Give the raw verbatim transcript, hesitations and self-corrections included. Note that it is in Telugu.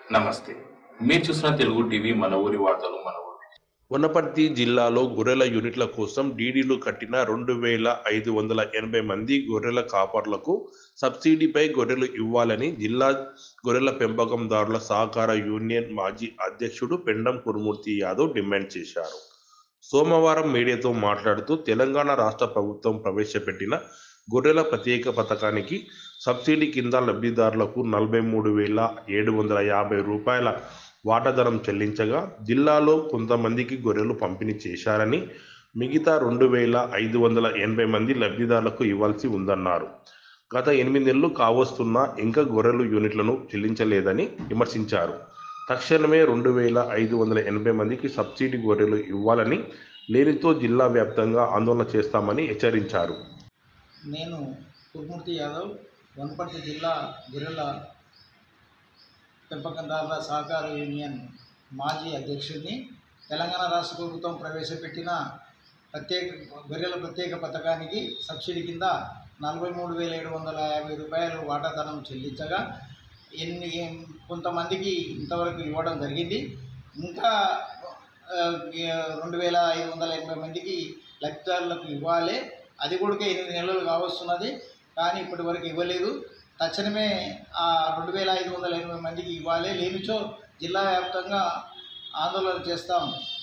నమస్తే. మీరు చూస్తున్న తెలుగు టీవీ మన ఊరి వార్తలు మన ఊరి. వనపర్తి జిల్లాలో గొర్రెల యూనిట్ల కోసం డీడీలు కట్టిన రెండు వేల ఐదు వందల ఎనభై మంది గొర్రెల కాపర్లకు సబ్సిడీపై గొర్రెలు ఇవ్వాలని జిల్లా గొర్రెల పెంపకందారుల సహకార యూనియన్ మాజీ అధ్యక్షుడు పెండం కురుమూర్తి యాదవ్ డిమాండ్ చేశారు. సోమవారం మీడియాతో మాట్లాడుతూ తెలంగాణ రాష్ట్ర ప్రభుత్వం ప్రవేశపెట్టిన గొర్రెల ప్రత్యేక పథకానికి సబ్సిడీ కింద లబ్ధిదారులకు నలభై మూడు వేల ఏడు వందల యాభై రూపాయల వాటాదరం చెల్లించగా జిల్లాలో కొంతమందికి గొర్రెలు పంపిణీ చేశారని, మిగతా రెండు వేల ఐదు వందల ఎనభై మంది లబ్ధిదారులకు ఇవ్వాల్సి ఉందన్నారు. గత ఎనిమిది నెలలు కావస్తున్నా ఇంకా గొర్రెలు యూనిట్లను చెల్లించలేదని విమర్శించారు. తక్షణమే రెండు వేల ఐదు వందల ఎనభై మందికి సబ్సిడీ గొర్రెలు ఇవ్వాలని, లేనితో జిల్లా వ్యాప్తంగా ఆందోళన చేస్తామని హెచ్చరించారు. నేను కురుమూర్తి యాదవ్ వనపర్తి జిల్లా గొర్రెల పెంపకందారుల సహకార యూనియన్ మాజీ అధ్యక్షుడిని. తెలంగాణ రాష్ట్ర ప్రభుత్వం ప్రవేశపెట్టిన ప్రత్యేక గొర్రెల ప్రత్యేక పథకానికి సబ్సిడీ కింద నలభై మూడు వేల ఏడు వందల యాభై రూపాయలు వాటాధనం చెల్లించగా ఎన్ని కొంతమందికి ఇంతవరకు ఇవ్వడం జరిగింది. ఇంకా రెండు వేల ఐదు వందల ఎనభై మందికి లబ్ధిదారులకు ఇవ్వాలి. అది కూడా ఎనిమిది నెలలు కావస్తున్నది, కానీ ఇప్పటి వరకు ఇవ్వలేదు. తక్షణమే ఆ రెండు వేల ఐదు వందల ఎనభై మందికి ఇవ్వాలి, లేనిచో జిల్లా వ్యాప్తంగా ఆందోళన చేస్తాం.